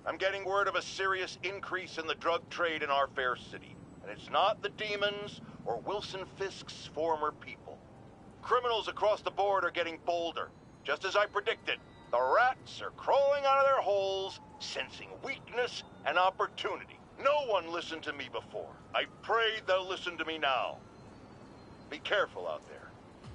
I'm getting word of a serious increase in the drug trade in our fair city. And it's not the demons or Wilson Fisk's former people. Criminals across the board are getting bolder. Just as I predicted, the rats are crawling out of their holes, sensing weakness and opportunity. No one listened to me before. I pray they'll listen to me now. Be careful out there.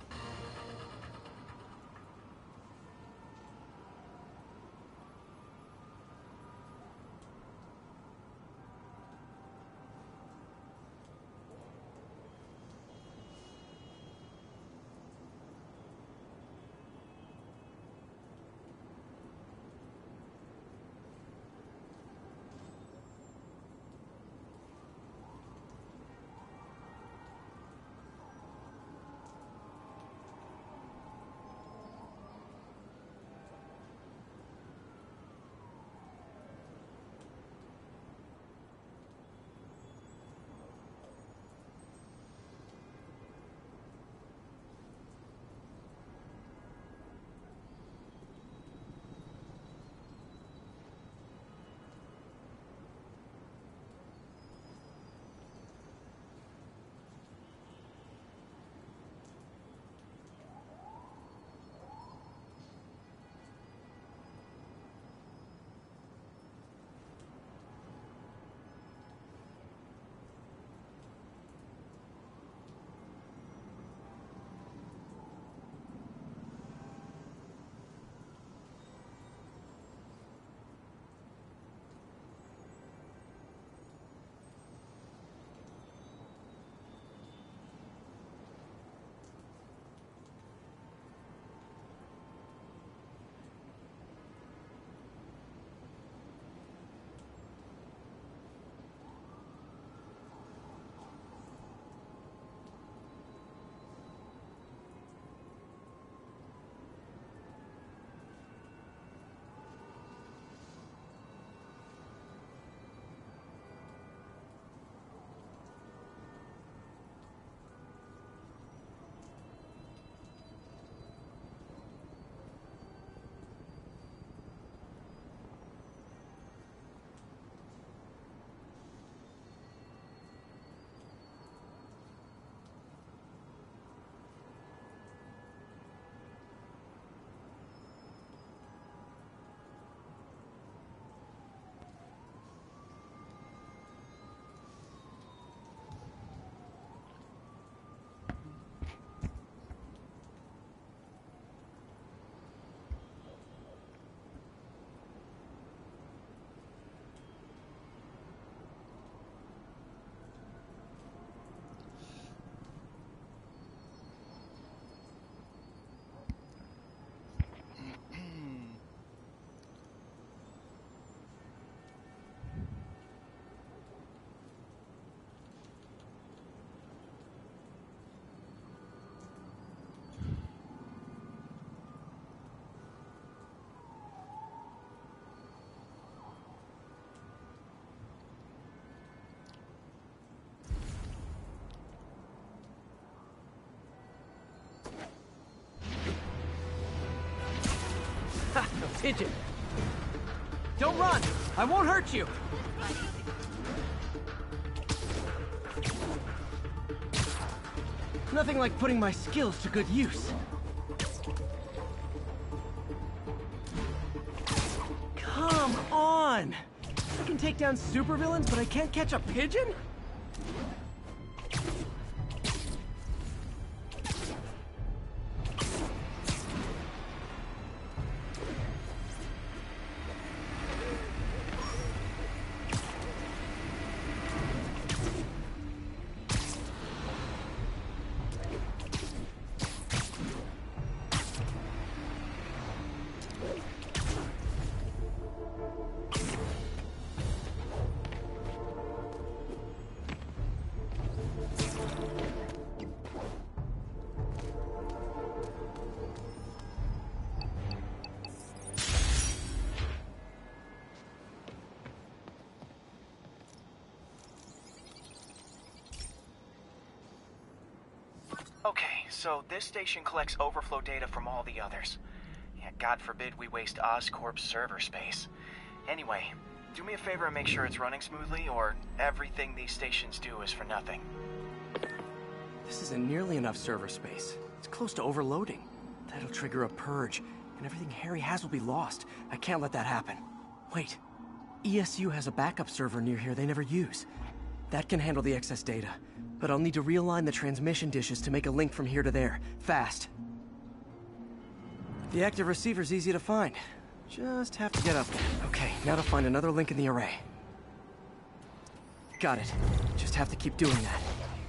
Ha! Pigeon! Don't run! I won't hurt you! Nothing like putting my skills to good use. Come on! I can take down supervillains, but I can't catch a pigeon? Okay, so this station collects overflow data from all the others. Yeah, God forbid we waste Oscorp's server space. Anyway, do me a favor and make sure it's running smoothly, or everything these stations do is for nothing. This isn't nearly enough server space. It's close to overloading. That'll trigger a purge, and everything Harry has will be lost. I can't let that happen. Wait. ESU has a backup server near here they never use. That can handle the excess data, but I'll need to realign the transmission dishes to make a link from here to there, fast. The active receiver's easy to find. Just have to get up there. Okay, now to find another link in the array. Got it. Just have to keep doing that.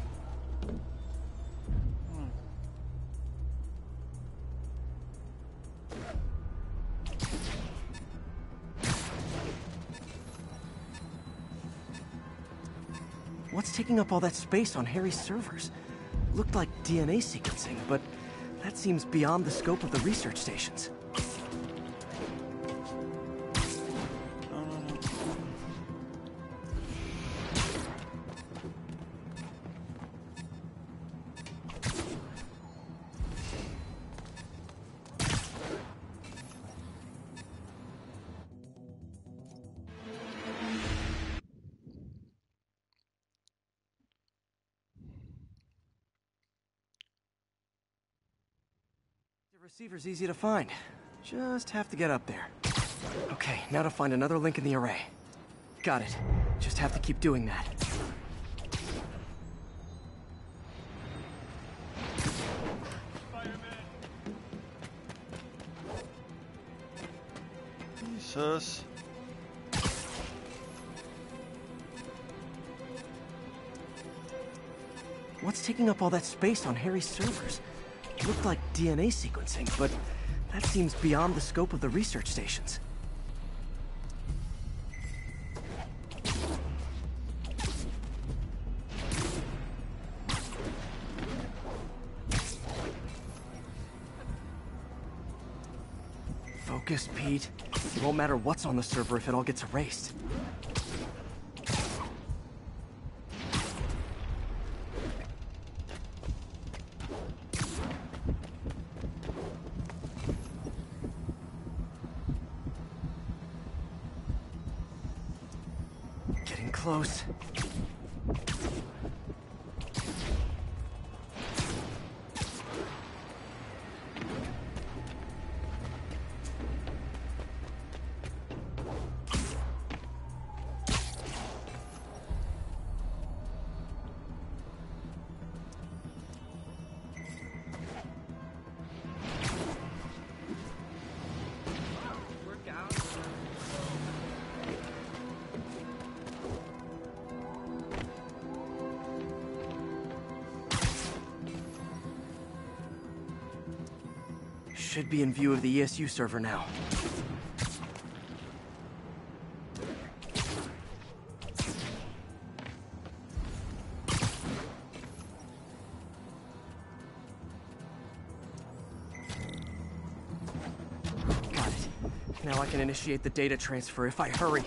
What's taking up all that space on Harry's servers? Looked like DNA sequencing, but that seems beyond the scope of the research stations. Receiver's easy to find. Just have to get up there. Okay, now to find another link in the array. Got it. Just have to keep doing that. Jesus. What's taking up all that space on Harry's servers? Looked like DNA sequencing, but that seems beyond the scope of the research stations. Focus, Pete. It won't matter what's on the server if it all gets erased. Close. Should be in view of the ESU server now. Got it. Now I can initiate the data transfer if I hurry.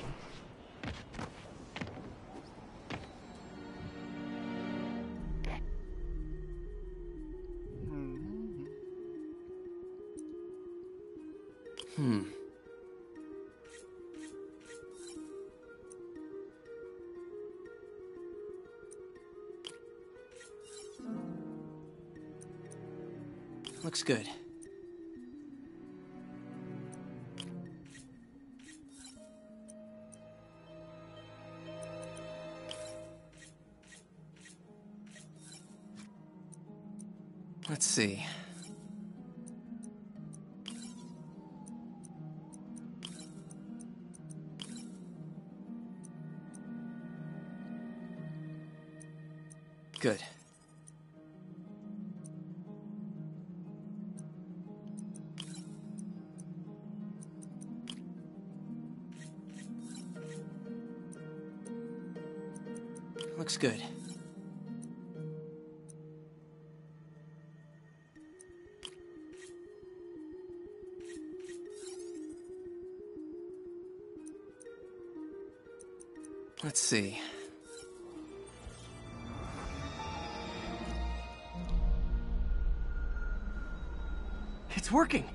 Looks good. Let's see. Good. Looks good. Let's see. It's working!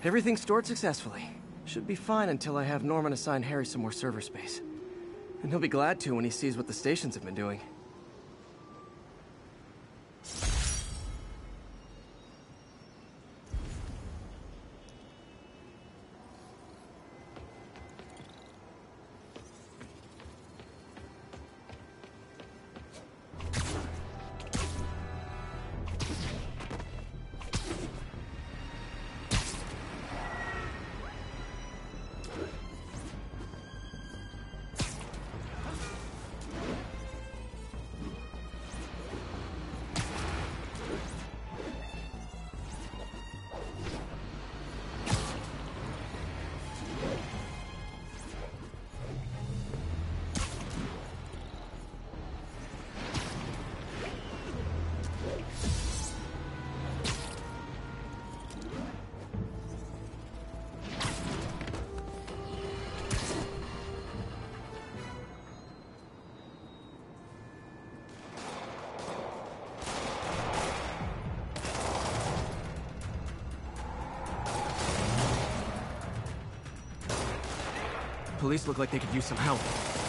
Everything stored successfully. Should be fine until I have Norman assign Harry some more server space. And he'll be glad to when he sees what the stations have been doing. Police look like they could use some help.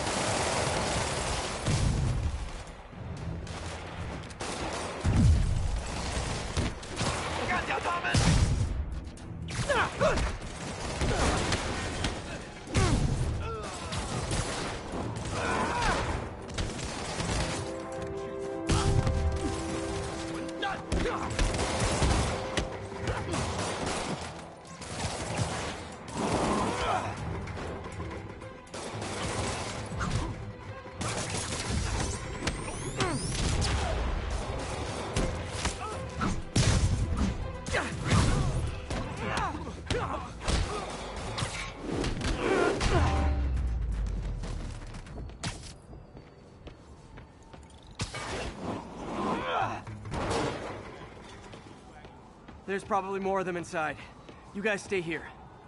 There's probably more of them inside. You guys stay here.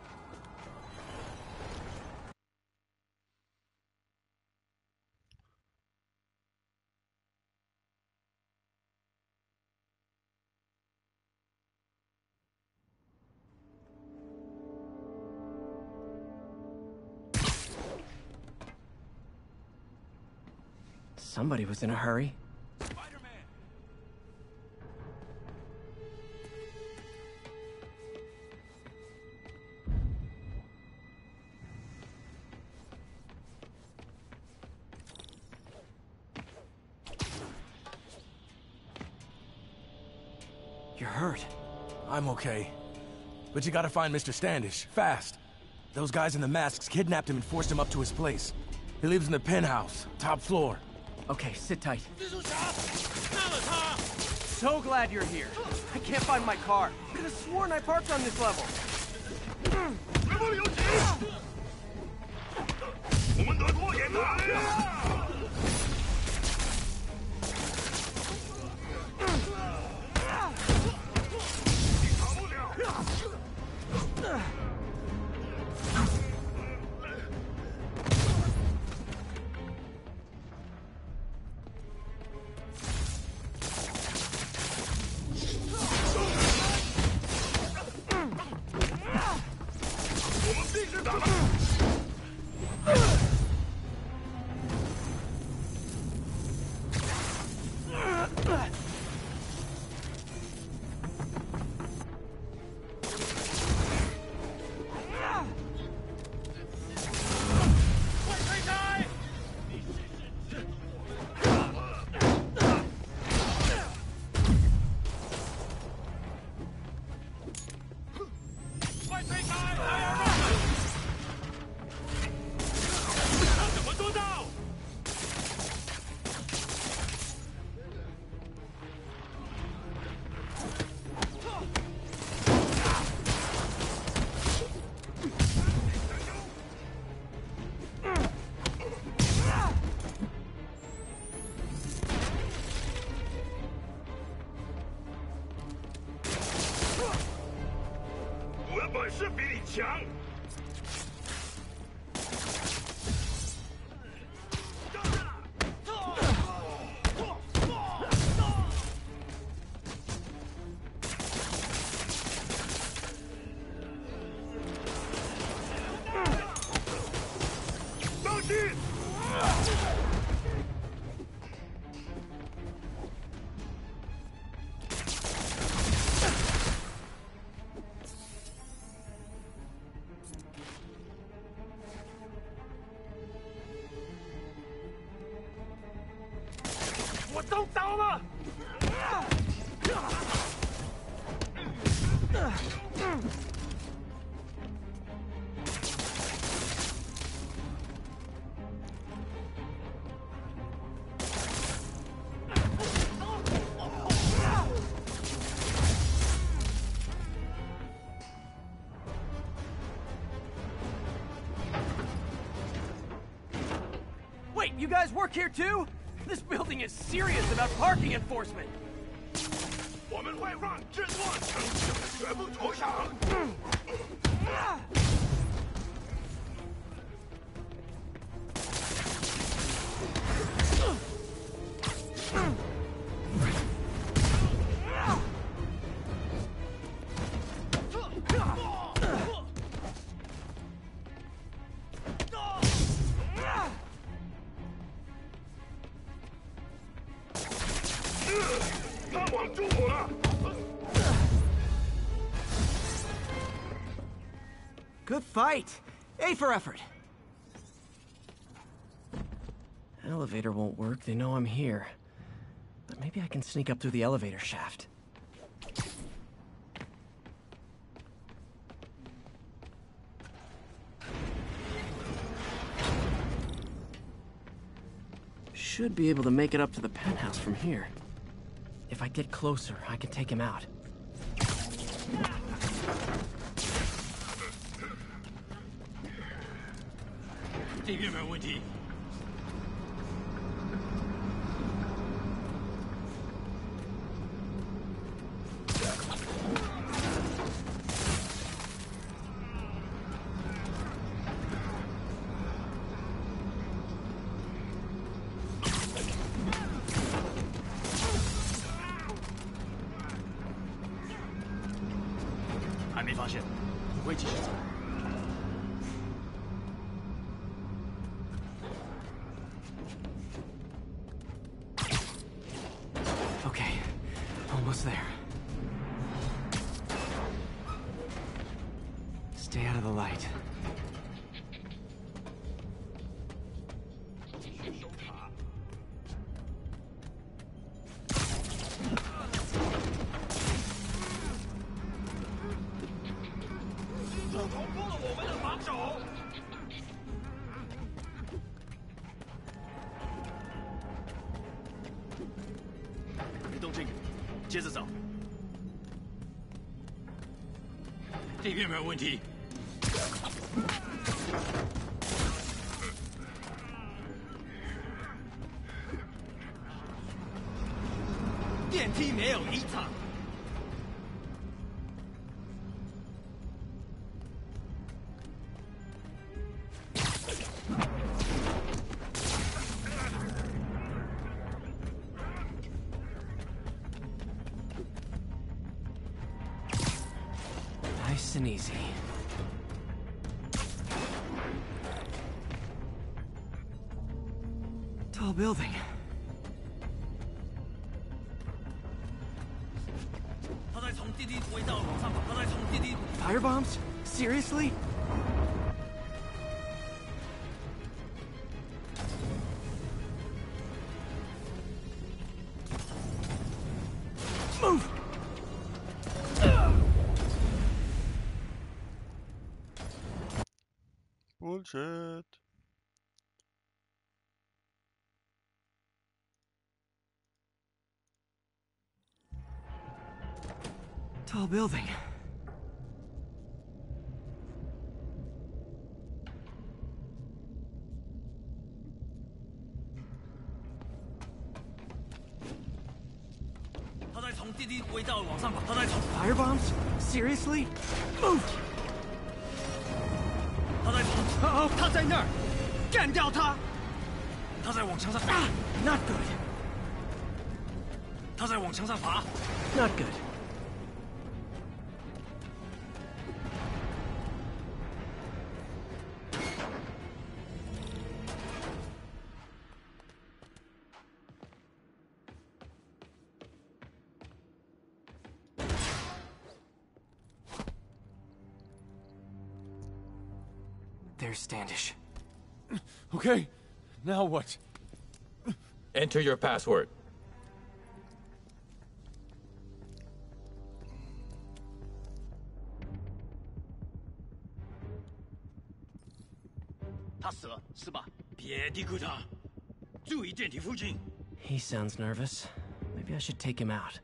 Somebody was in a hurry. You're hurt. I'm okay. But you gotta find Mr. Standish, fast. Those guys in the masks kidnapped him and forced him up to his place. He lives in the penthouse, top floor. Okay, sit tight. So glad you're here. I can't find my car. I could have sworn I parked on this level. you guys work here too? This building is serious about parking enforcement. 我们会让这座城市全部投降。他网住我了。 Good fight. A for effort. Elevator won't work. They know I'm here. But maybe I can sneak up through the elevator shaft. Should be able to make it up to the penthouse from here. If I get closer, I can take him out. 这边没有问题。还没发现，我会继续走。 Okay, almost there. Stay out of the light. Go. 这边没有问题。电梯没有异常。 Nice and easy. Tall building. Fire bombs? Seriously? Move! Bullshit. Tall building. Fire bombs? Seriously? Move! 哦，他在那儿，干掉他！他在往墙上爬， Not good. 他在往墙上爬。 Not good. There's Standish. Okay, now what? Enter your password. He sounds nervous. Maybe I should take him out.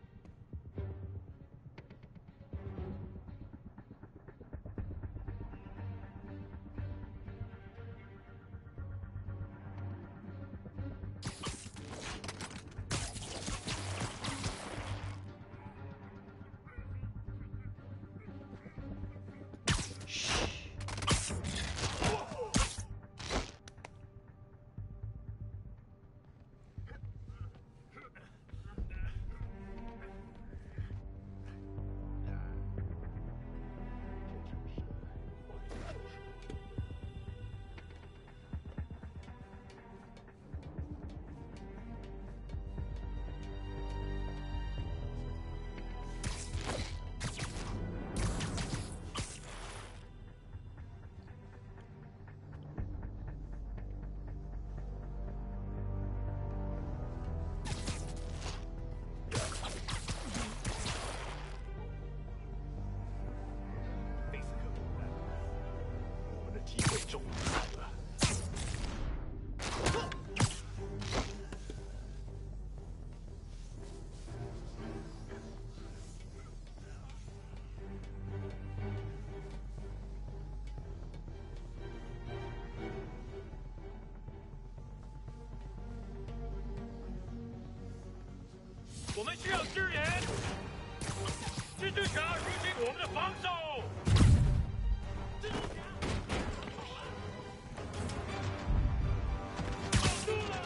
需要支援！蜘蛛侠入侵我们的防守！蜘蛛侠！挡住了！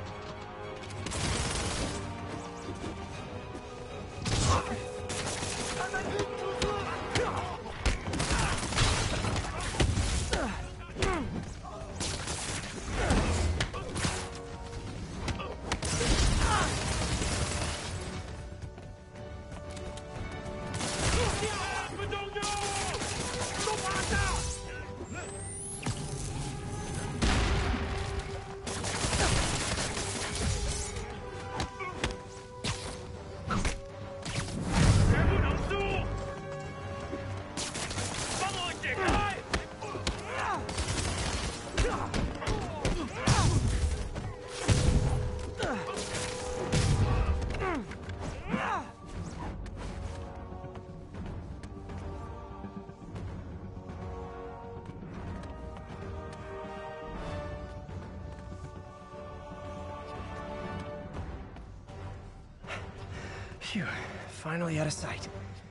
Phew, finally out of sight.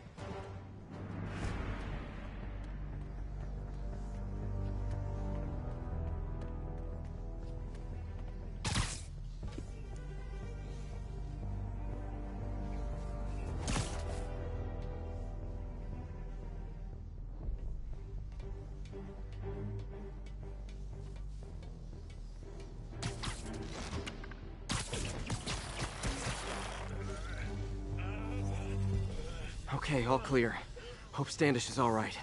Okay, all clear. Hope Standish is all right.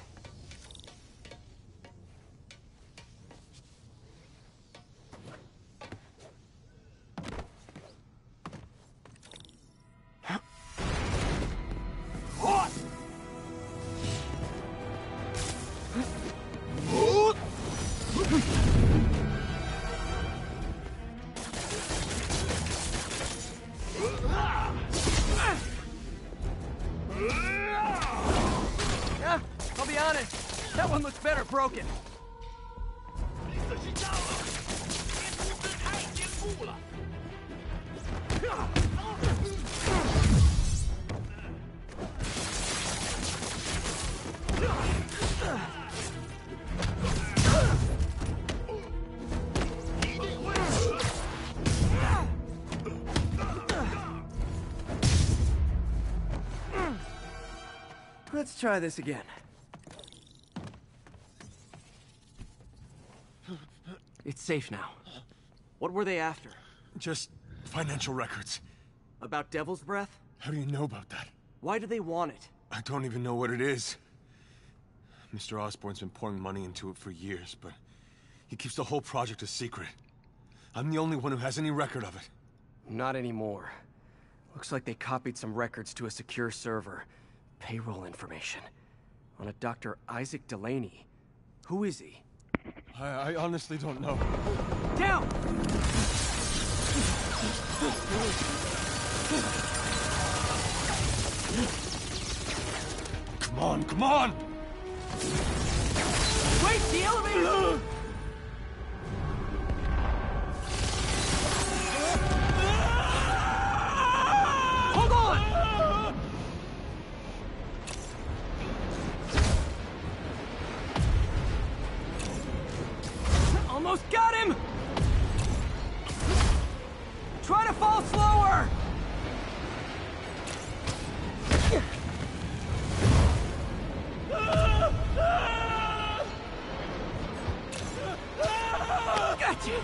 I'll be honest, that one looks better broken. Let's try this again. It's safe now. What were they after? Just financial records. About Devil's Breath? How do you know about that? Why do they want it? I don't even know what it is. Mr. Osborn's been pouring money into it for years, but he keeps the whole project a secret. I'm the only one who has any record of it. Not anymore. Looks like they copied some records to a secure server. Payroll information. On a Dr. Isaac Delaney. Who is he? I honestly don't know. Down! Come on, come on! Wait, the elevator! Hold on! Almost got him! Try to fall slower! Gotcha!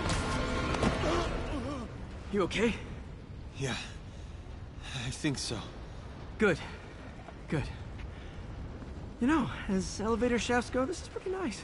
You okay? Yeah, I think so. Good. Good. You know, as elevator shafts go, this is pretty nice.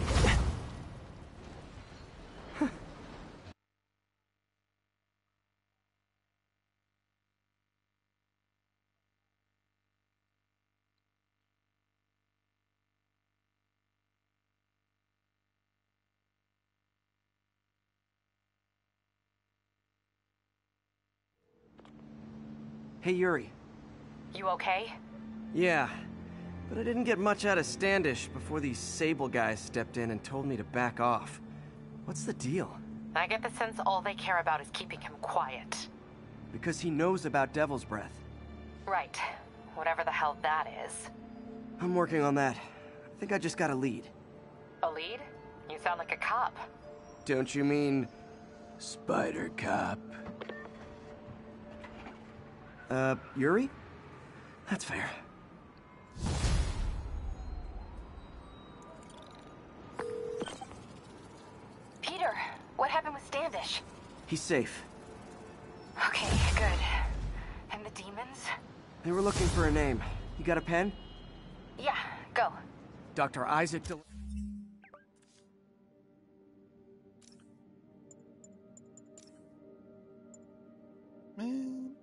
Hey, Yuri. You okay? Yeah, but I didn't get much out of Standish before these Sable guys stepped in and told me to back off. What's the deal? I get the sense all they care about is keeping him quiet. because he knows about Devil's Breath. Right. Whatever the hell that is. I'm working on that. I think I just got a lead. A lead? You sound like a cop. Don't you mean... Spider Cop? Yuri? That's fair. Peter, what happened with Standish? He's safe. Okay, good. And the demons? They were looking for a name. You got a pen? Yeah, go. Dr. Isaac Man.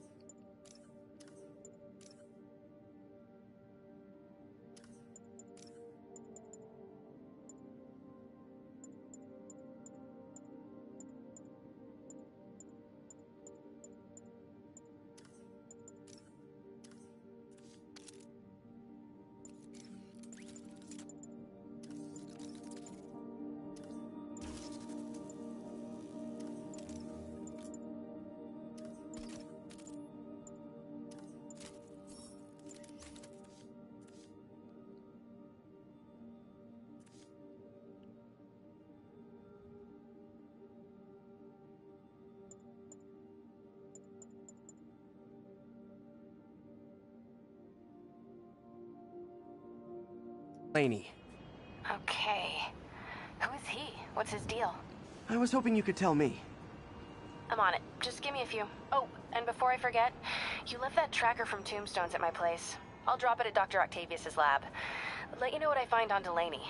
Laney. Okay. Who is he? What's his deal? I was hoping you could tell me. I'm on it. Just give me a few. Oh, and before I forget, you left that tracker from Tombstones at my place. I'll drop it at Dr. Octavius's lab. Let you know what I find on Delaney.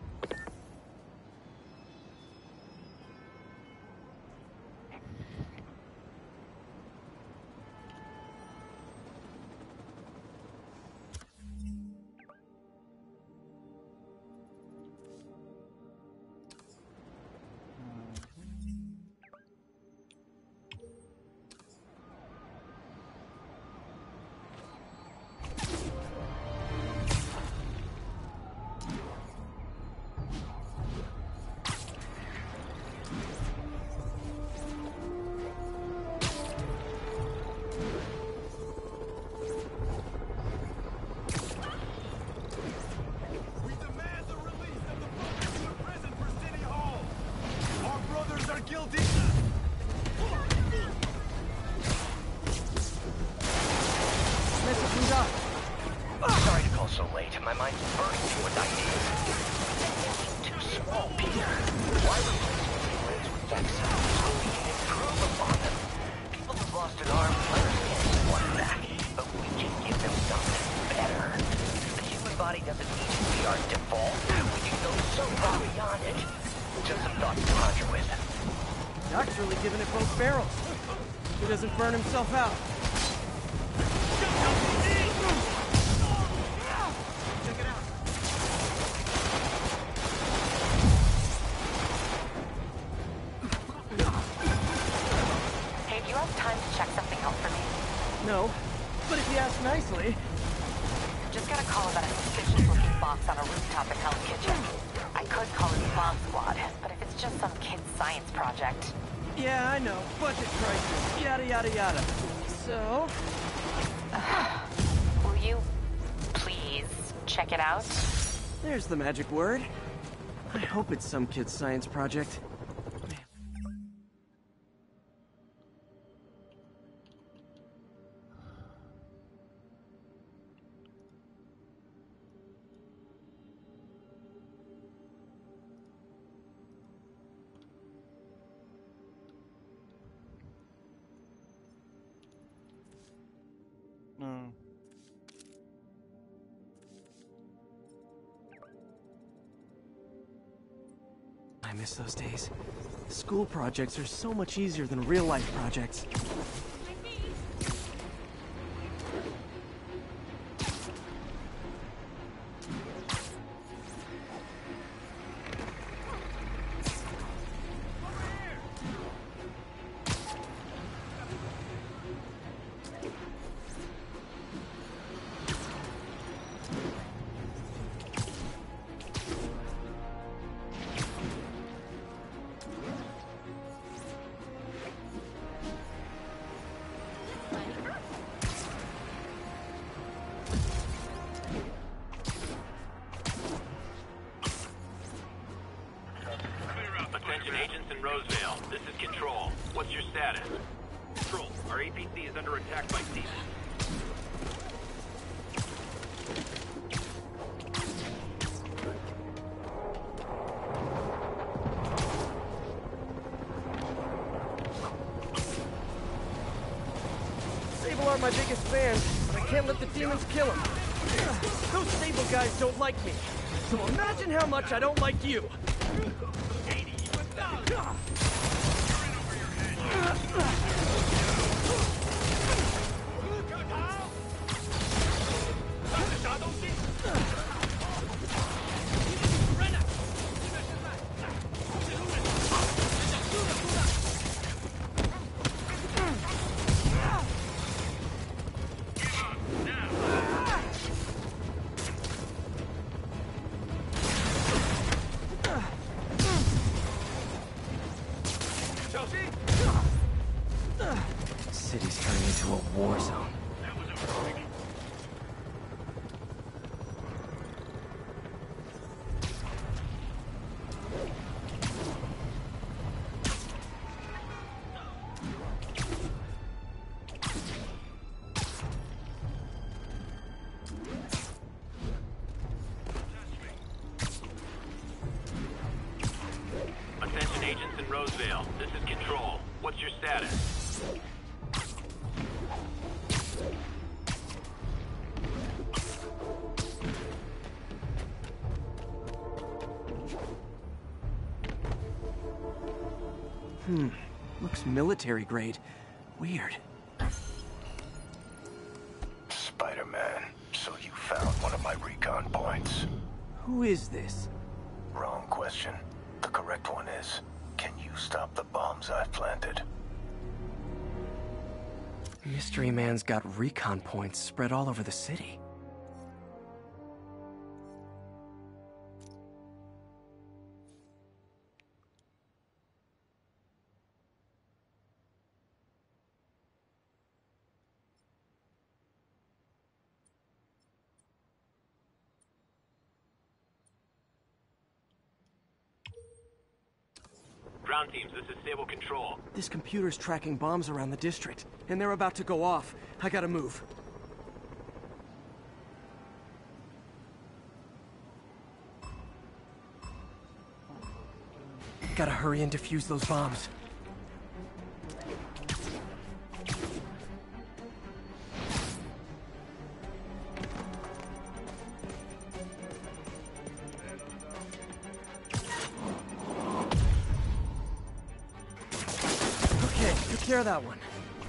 Sorry to call so late. My mind's bursting with ideas. Thinking too small, Peter. Why replace feelings with vaccines so we can improve upon them? People who've lost an arm, understand they want it back, but we can give them something better. The human body doesn't need to be our default. We can go so far beyond it. Just some thoughts to conjure with. Doc's really giving it both barrels. He doesn't burn himself out. Hey, do you have time to check something out for me? No, but if you ask nicely... Just got a call about a suspicious-looking box on a rooftop in Hell's Kitchen. I could call it the Bomb Squad, but if it's just some kid's science project... Yeah, I know. Budget crisis. Yada, yada, yada. So... will you please check it out? There's the magic word. I hope it's some kid's science project. No. I miss those days. School projects are so much easier than real-life projects. are my biggest fans, but I can't let the demons kill them. Those stable guys don't like me. So imagine how much I don't like you. City's turning into a war zone. Attention agents in Roseville. This is Control. What's your status? Looks military grade. Weird. Spider-Man, so you found one of my recon points. Who is this? Wrong question. The correct one is, can you stop the bombs I've planted? Mystery Man's got recon points spread all over the city. Ground teams, this is Stable Control. This computer's tracking bombs around the district, and they're about to go off. I gotta move. Gotta hurry and defuse those bombs. Okay, took care of that one.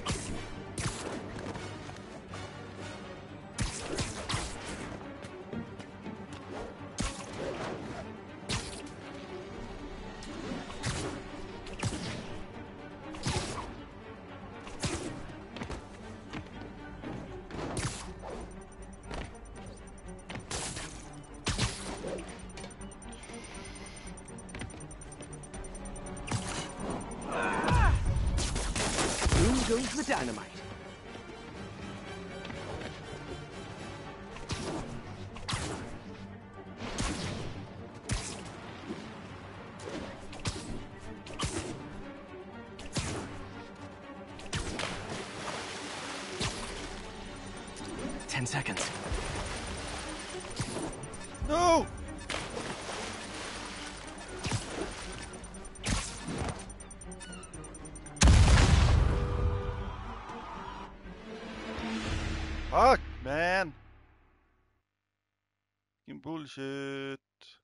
Boom goes the dynamite. Ten seconds. No! Fuck, man. Fucking bullshit.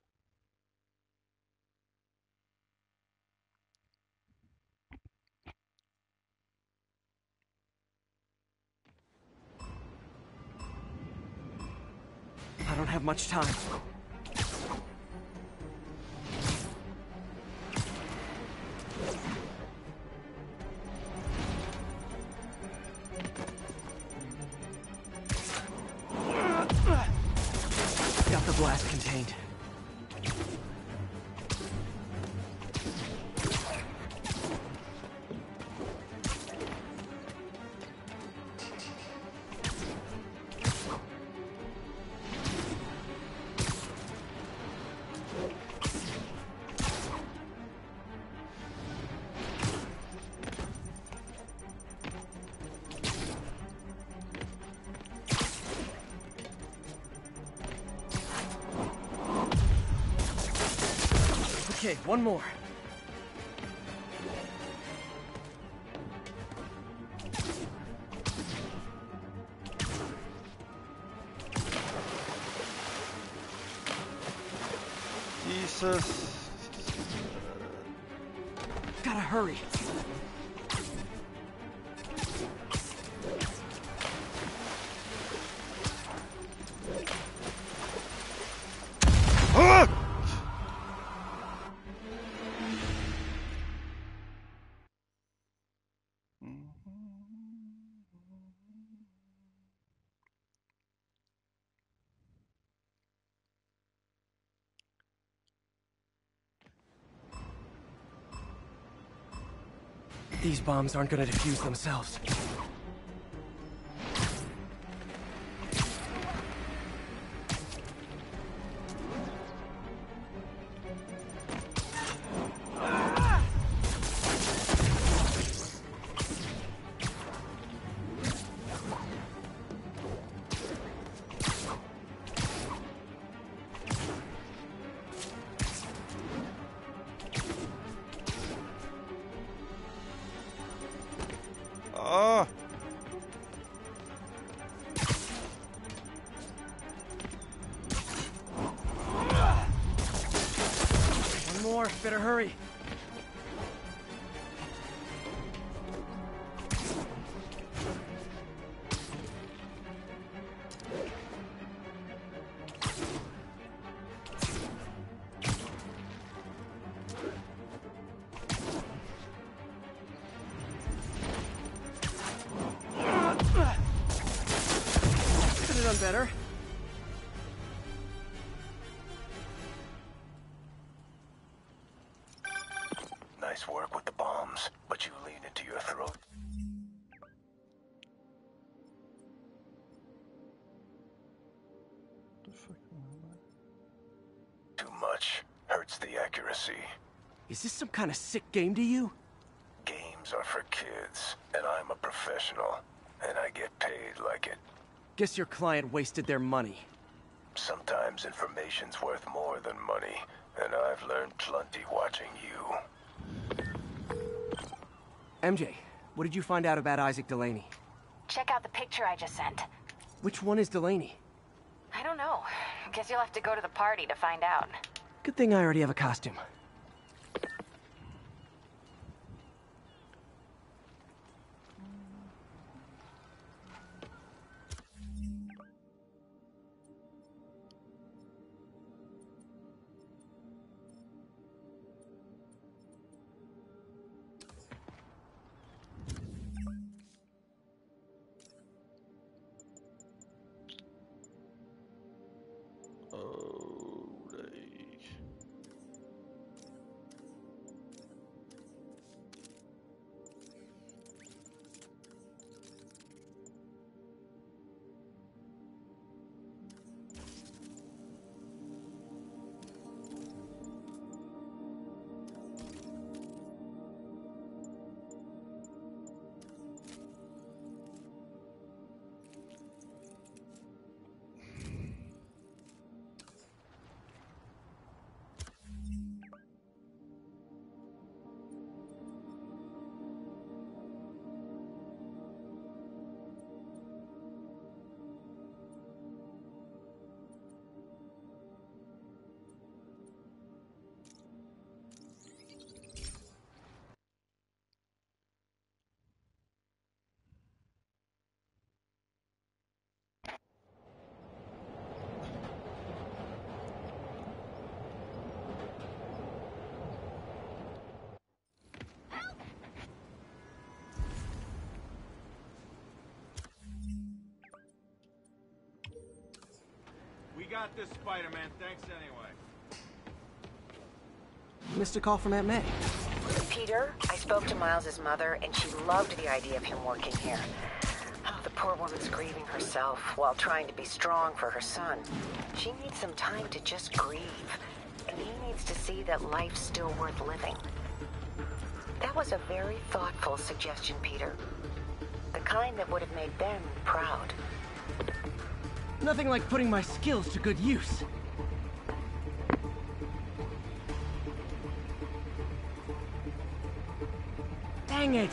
I don't have much time. Got the blast contained. Okay, one more. Jesus. Gotta hurry. Ah! These bombs aren't gonna defuse themselves. Ah! One more, better hurry. Could have done better. Nice work with the bombs, but you lean into your throat. Too much. Hurts the accuracy. Is this some kind of sick game to you? Games are for kids, and I'm a professional, and I get paid like it. Guess your client wasted their money. Sometimes information's worth more than money, and I've learned plenty watching you. MJ, what did you find out about Isaac Delaney? Check out the picture I just sent. Which one is Delaney? I don't know. Guess you'll have to go to the party to find out. Good thing I already have a costume. We got this, Spider-Man. Thanks anyway. Missed a call from Aunt May. Peter, I spoke to Miles's mother, and she loved the idea of him working here. Oh, the poor woman's grieving herself while trying to be strong for her son. She needs some time to just grieve, and he needs to see that life's still worth living. That was a very thoughtful suggestion, Peter. The kind that would have made Ben proud. Nothing like putting my skills to good use. Dang it!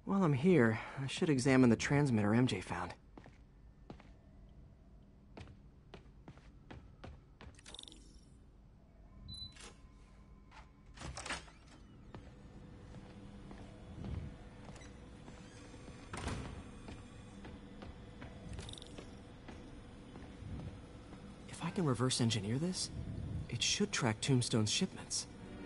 While I'm here, I should examine the transmitter MJ found. If I can reverse engineer this, it should track Tombstone's shipments.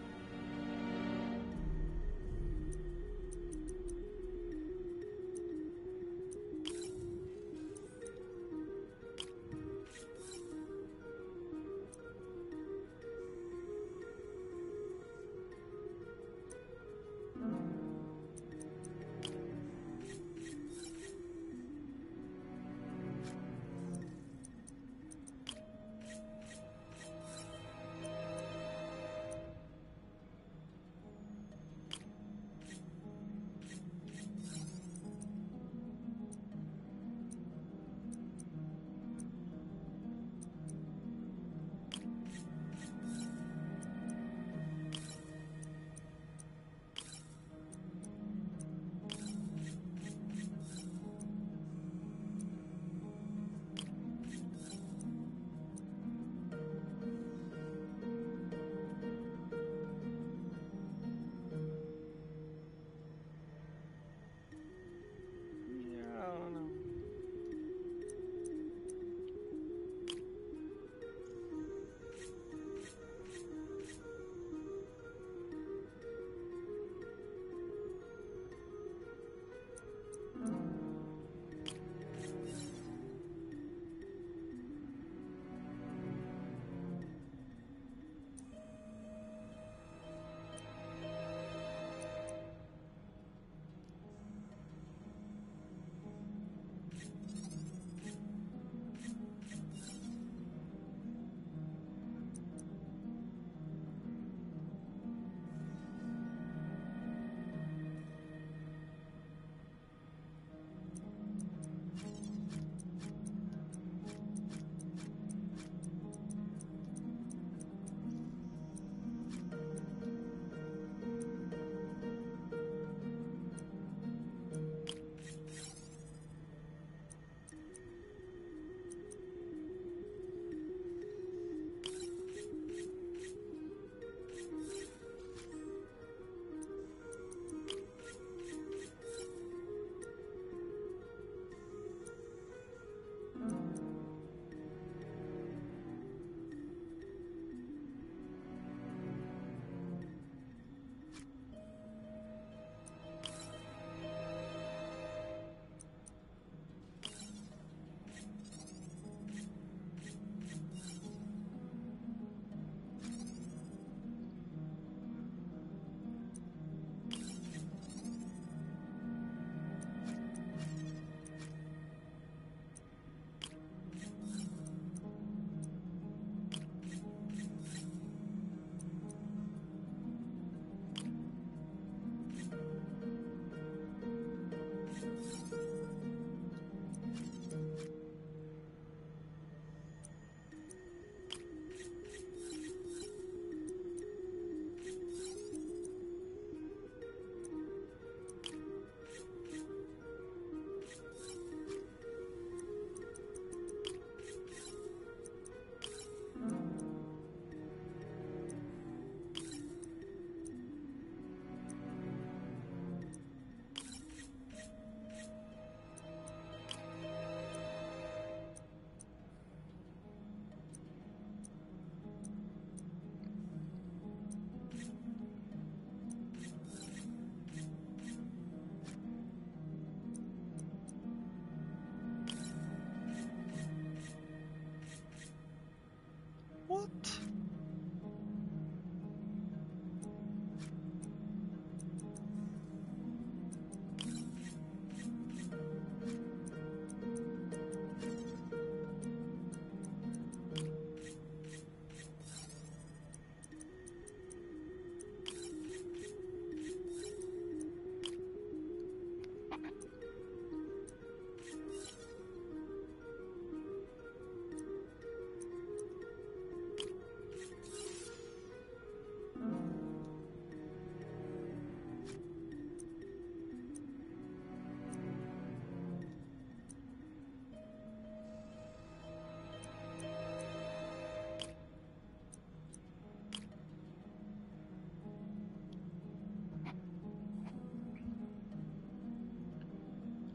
What?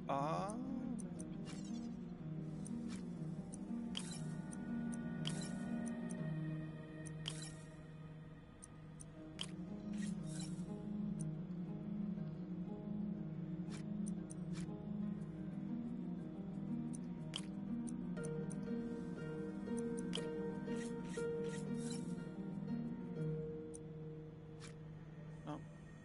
Ah. Oh.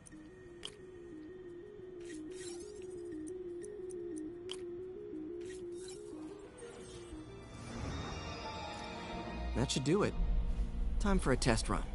That should do it. Time for a test run.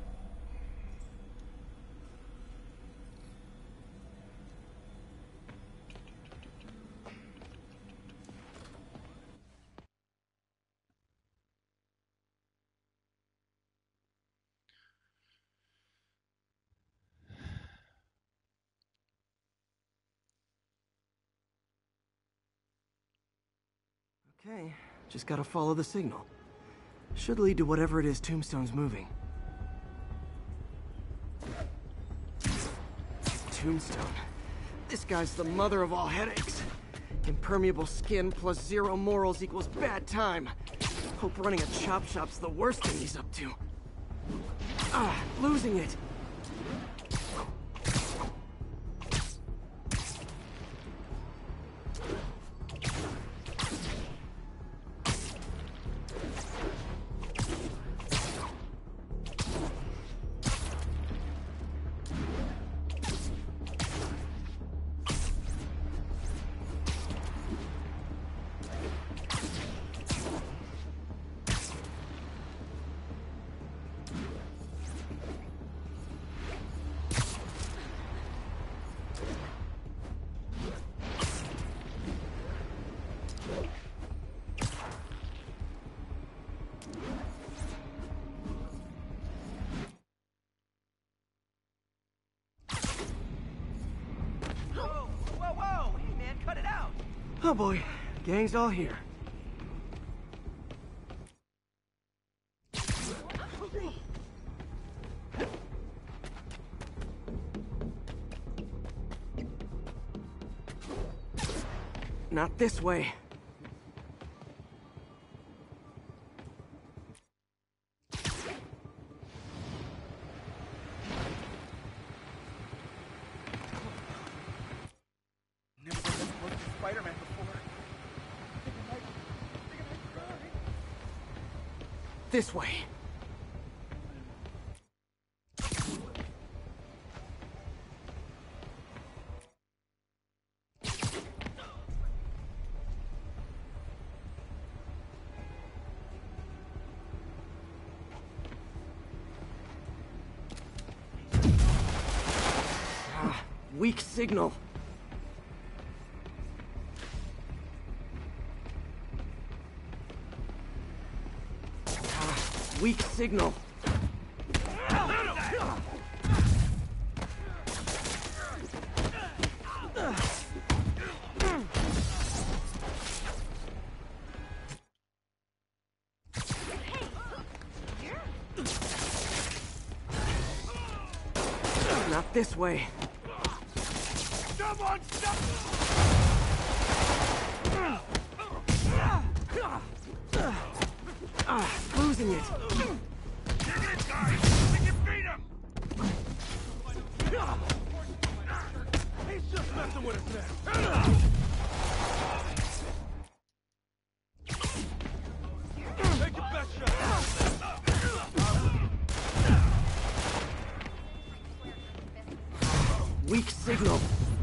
Okay, just gotta follow the signal. Should lead to whatever it is Tombstone's moving. Tombstone. This guy's the mother of all headaches. Impermeable skin plus zero morals equals bad time. Hope running a chop shop's the worst thing he's up to. Losing it. Oh boy, gang's all here. Not this way. Spider-Man before. This way. Weak signal. Weak signal. Not this way. Someone stop! Losing it. Take it, guys! We can beat him! He's just messing with us now. Take your best shot. Weak signal.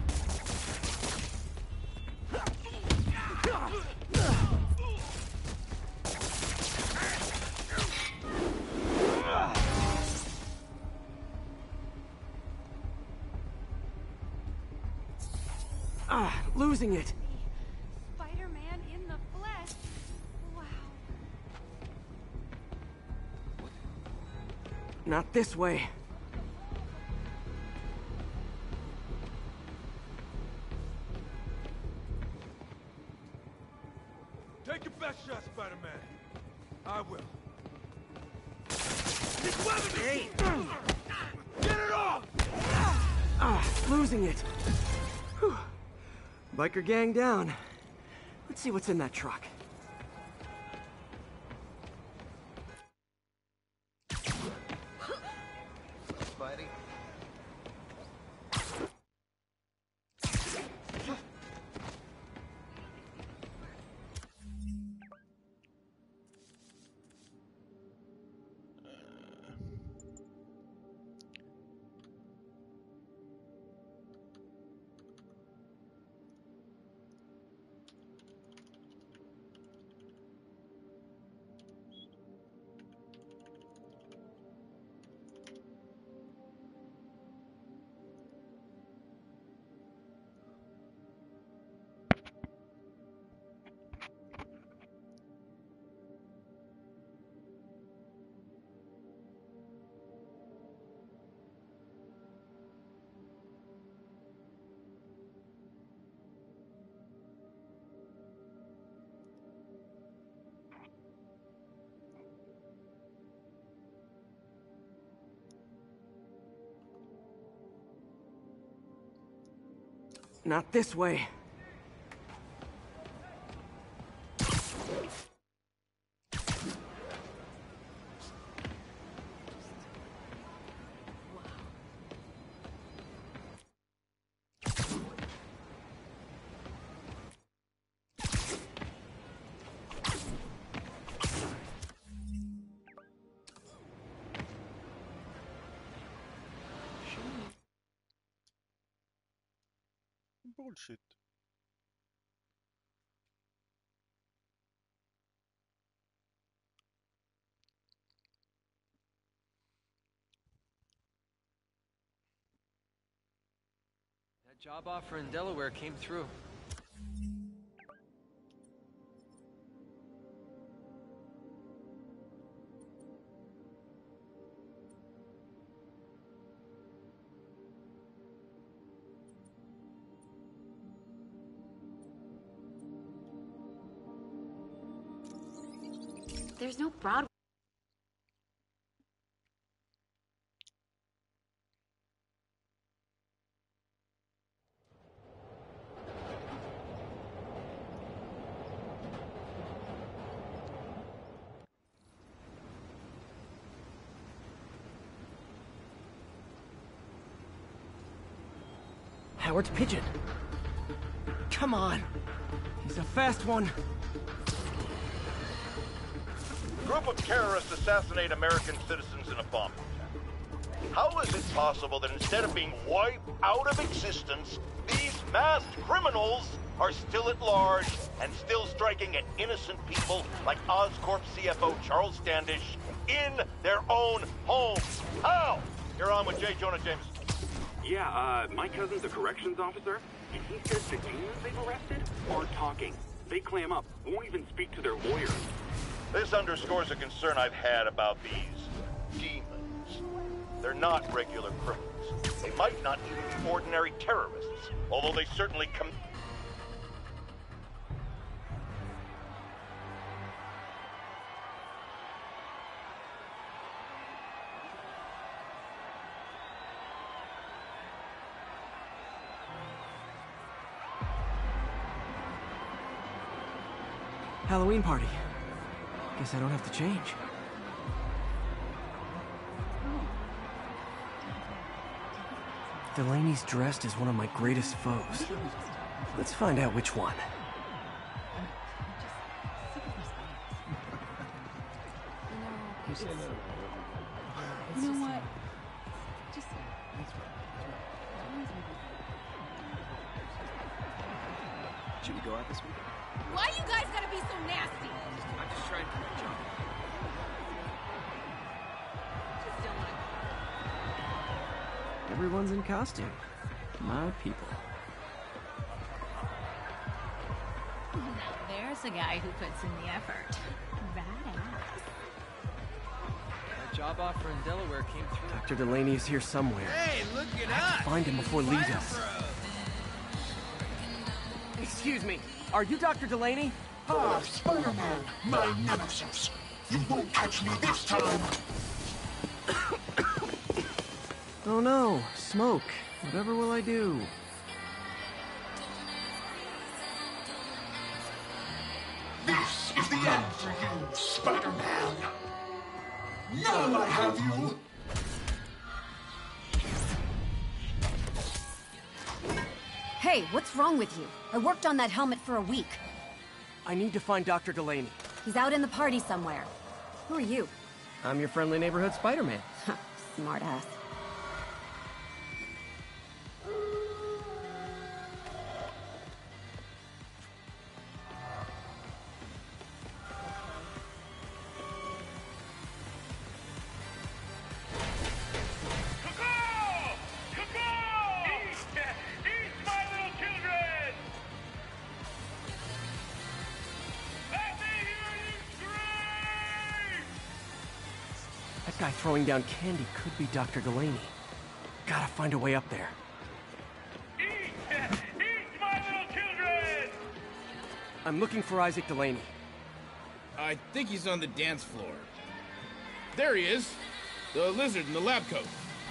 Losing it. Spider-Man in the flesh. Wow. Not this way. Take your best shot, Spider-Man. I will. Hey! Get it off! Losing it. Whew. Biker gang down. Let's see what's in that truck. Buddy. Not this way. Bullshit. That job offer in Delaware came through. There's no Broadway. Howard's pigeon. Come on. He's a fast one. Group of terrorists assassinate American citizens in a bomb attack. How is it possible that instead of being wiped out of existence, these masked criminals are still at large and still striking at innocent people like Oscorp CFO Charles Standish in their own homes? How? You're on with J. Jonah Jameson. Yeah, my cousin's a corrections officer, and he says the demons they've arrested aren't talking. They clam up, won't even speak to their lawyers. This underscores a concern I've had about these demons. They're not regular criminals. They might not even be ordinary terrorists, although they certainly come. Halloween party. Guess I don't have to change. Delaney's dressed as one of my greatest foes. Let's find out which one. You know what? Just Should we go out this week? why you guys gotta be so nasty? I'm just trying to do my job. Just don't wanna Everyone's in costume. My people. go. Now there's a guy who puts in the effort. Badass. That job offer in Delaware came through. Dr. Delaney is here somewhere. Hey, look at I have us! to find him before Lee does. Excuse me, are you Dr. Delaney? Ah, Spider-Man, my nemesis. You won't catch me this time. Oh no, smoke. Whatever will I do? Spider-Man! Now I have you! Hey, what's wrong with you? I worked on that helmet for a week. I need to find Dr. Delaney. He's out in the party somewhere. Who are you? I'm your friendly neighborhood Spider-Man. Smart ass. That guy throwing down candy could be Dr. Delaney. Gotta find a way up there. Eat my little children! I'm looking for Isaac Delaney. I think he's on the dance floor. There he is! The lizard in the lab coat.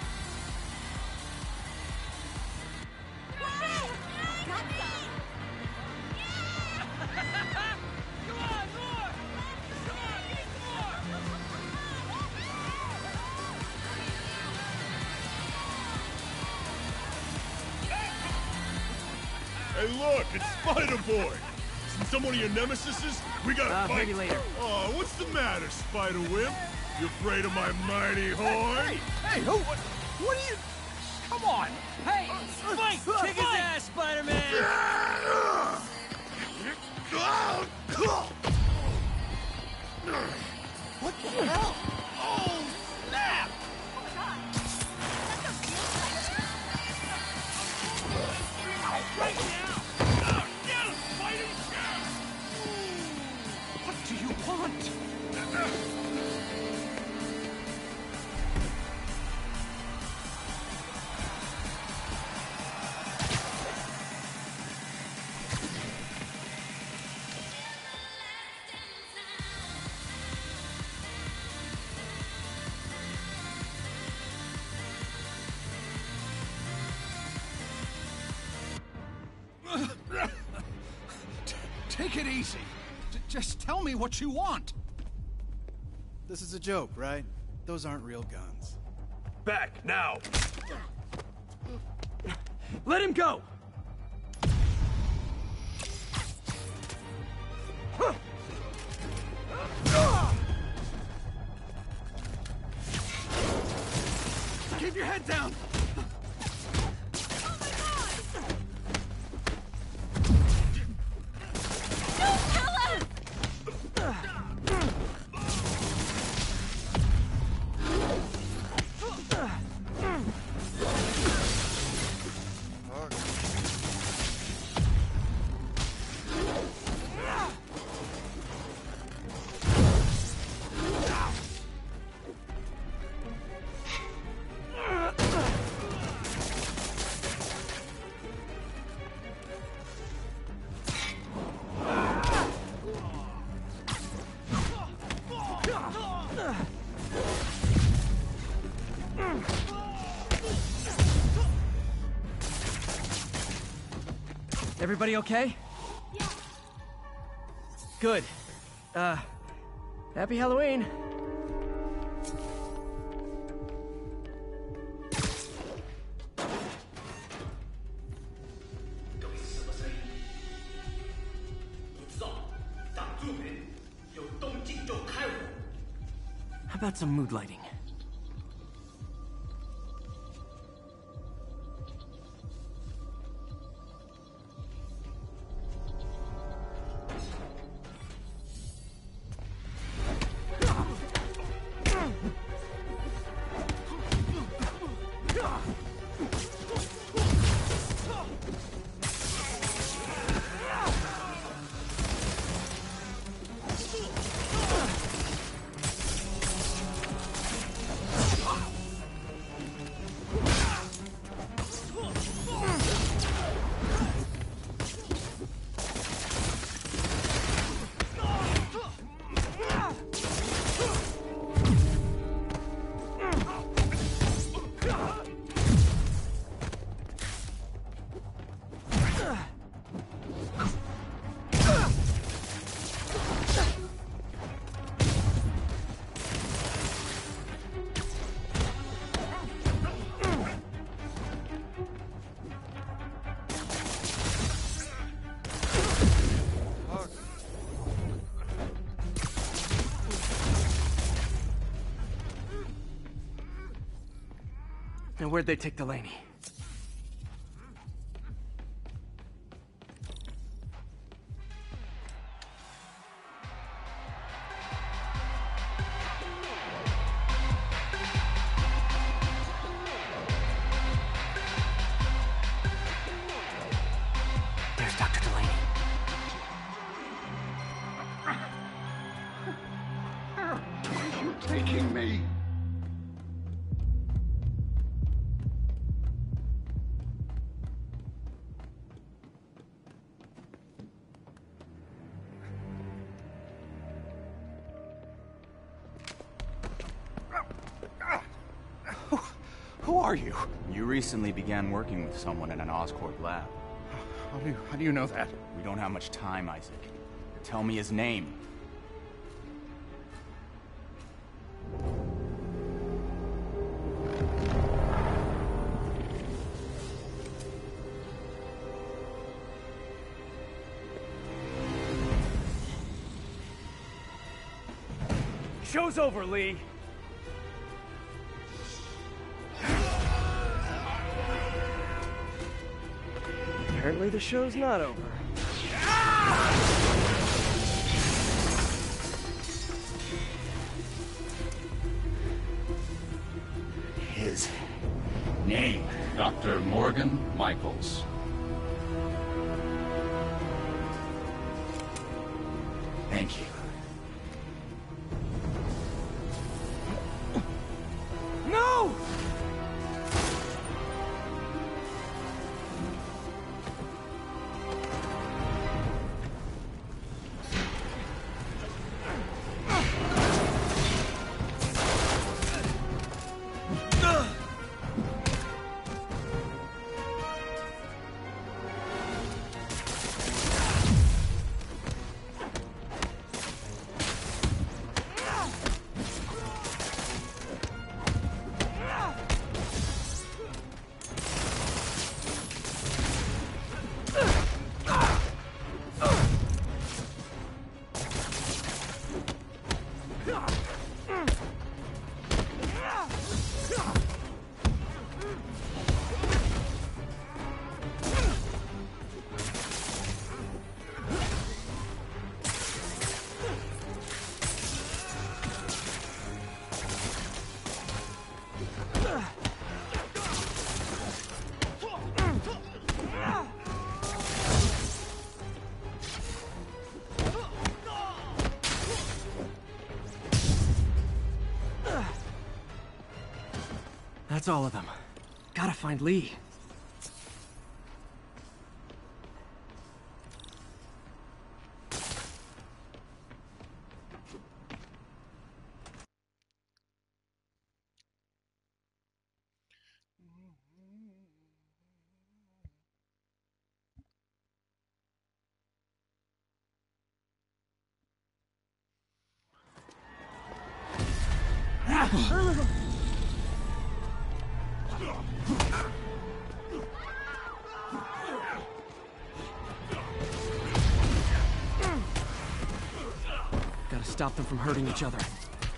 Hey, look, it's Spider-Boy! See some of your nemesises? We gotta fight! Maybe later. Oh, what's the matter, Spider-Wimp? You afraid of my mighty horn? Hey, who? What are you? Come on! Hey, fight! Kick his ass, Spider-Man! What the hell? Oh, snap! Right now! Get him, Spidey! What do you want? Take it easy. Just tell me what you want. This is a joke, right? Those aren't real guns. Back, now! Let him go! Keep your head down! Everybody okay? Yeah. Good. Happy Halloween. How about some mood lighting? And where'd they take Delaney? There's Dr. Delaney. Where are you taking me? Who are you? You recently began working with someone in an Oscorp lab. How do you know that? We don't have much time, Isaac. Tell me his name. Show's over, Lee. Apparently the show's not over. His name, Dr. Morgan Michaels. Thank you. No! That's all of them. Gotta find Lee. Gotta stop them from hurting each other.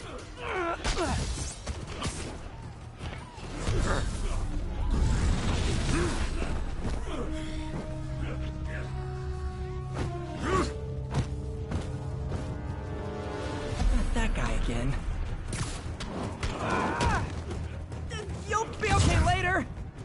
Not that guy again. You'll be okay later!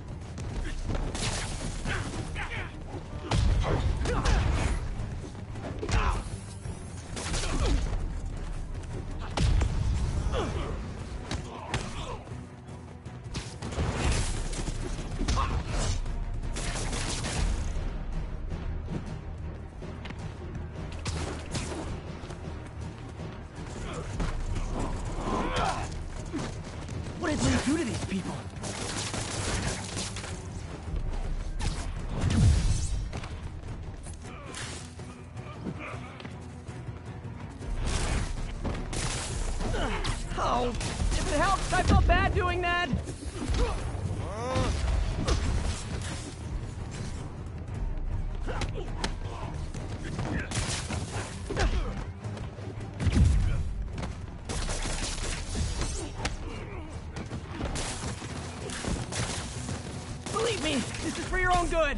What did Lee do to these people? Oh, if it helps, I felt bad doing that. for your own good!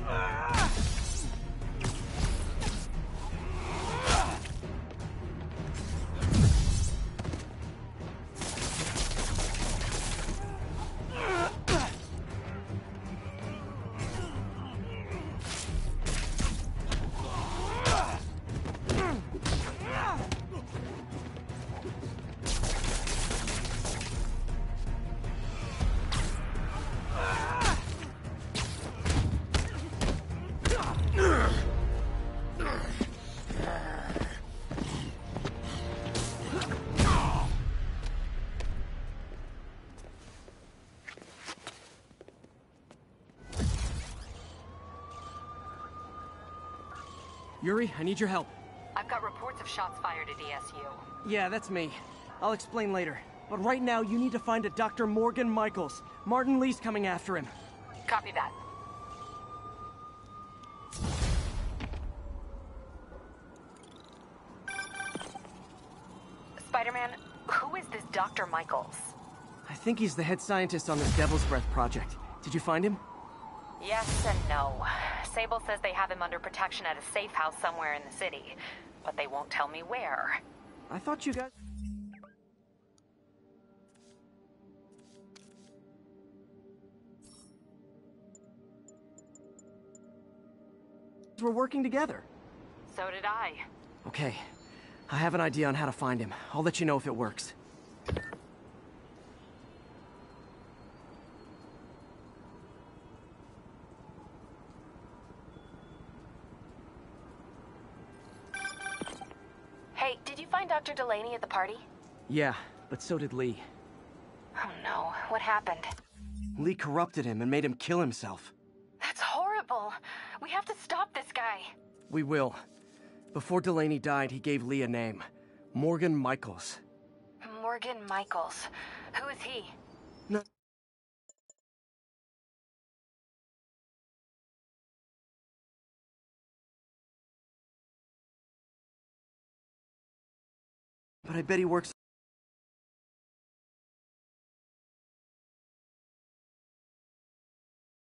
Yuri, I need your help. I've got reports of shots fired at ESU. Yeah, that's me. I'll explain later. But right now, you need to find a Dr. Morgan Michaels. Martin Lee's coming after him. Copy that. Spider-Man, who is this Dr. Michaels? I think he's the head scientist on this Devil's Breath project. Did you find him? Yes and no. Sable says they have him under protection at a safe house somewhere in the city, but they won't tell me where. I thought you guys... we're working together. So did I. Okay. I have an idea on how to find him. I'll let you know if it works. Hey, did you find Dr. Delaney at the party? Yeah, but so did Lee. Oh no, what happened? Lee corrupted him and made him kill himself. That's horrible. We have to stop this guy. We will. Before Delaney died, he gave Lee a name. Morgan Michaels. Morgan Michaels. Who is he? No. But I bet he works